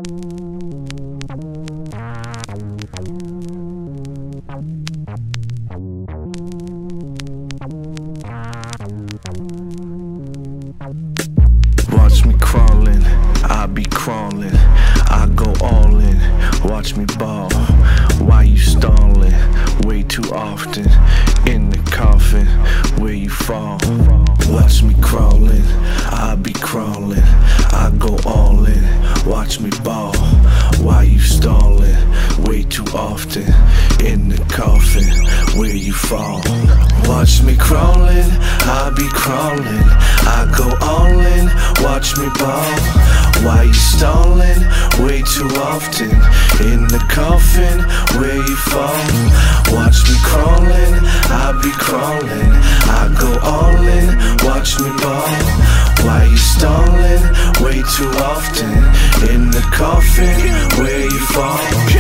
Watch me crawling, I be crawling. I go all in, watch me ball. Why you stalling? Way too often. In the coffin, where you fall. Watch me crawling, I be crawling. I go all in, watch me ball. Why you stalling? Way too often. In the coffin, where you fall. Watch me crawling, I be crawling. I go all in, watch me ball. Why you stalling? Way too often. In the coffin, where you fall. Watch me crawling, I be crawling. I go all in, watch me ball. Why you stalling? Way too often. In the coffin, where you fall.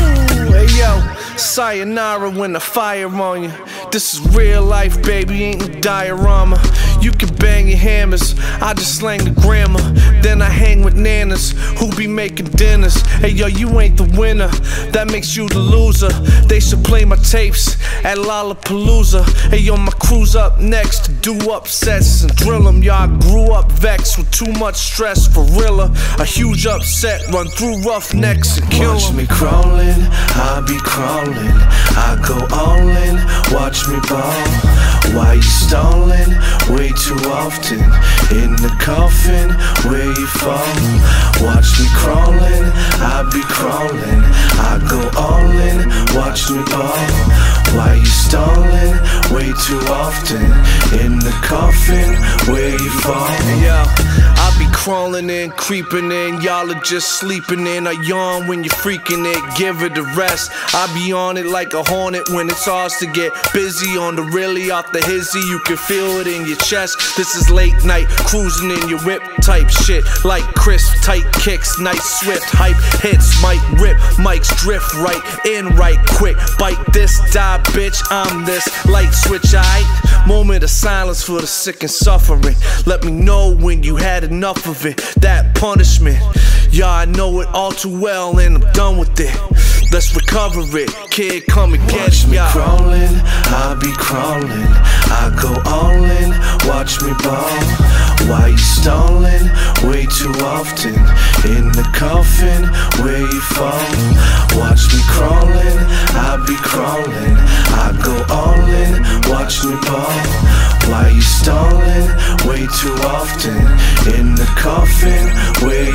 Hey yo, sayonara when I fire on you. This is real life, baby, ain't no diorama. You can bang your hammers, I just slang the grammar. Then I hang with nanas who be making dinners. Hey yo, you ain't the winner, that makes you the loser. They should play my tapes at Lollapalooza. Hey yo, my crew's up next to do upsets and drill them. Y'all grew up vexed with too much stress for realer. A huge upset, run through roughnecks and kill 'em. Watch me crawling, I be crawling. I go all in, watch me ball. Why you stalling? Way too often. In the coffin, where you fall. Watch me crawling, I be crawling. I go all in, watch me ball. Why you stalling? Way too often. In the coffin, where you fall. Yeah, I be crawling in, creeping in. Y'all are just sleeping in. I yawn when you're freaking it, give it a rest. I be on it like a hornet when it's ours to get busy. On the really off the hizzy, you can feel it in your chest. This is late night, cruising in your whip type shit. Like crisp, tight kicks, nice swift hype hits. Mic rip, mics drift right in right quick. Bite this, die bitch, I'm this. Light switch, aight. Moment of silence for the sick and suffering. Let me know when you had enough of it. That punishment, yeah, I know it all too well and I'm done with it. Let's recover it, kid, come and get it. Watch me crawling, I be crawling. I go all in, watch me ball. Why you stalling? Way too often. In the coffin, where you fall. Watch me crawling, I be crawling. I go all in, watch me ball. Why you stalling? Way too often. In the coffin, where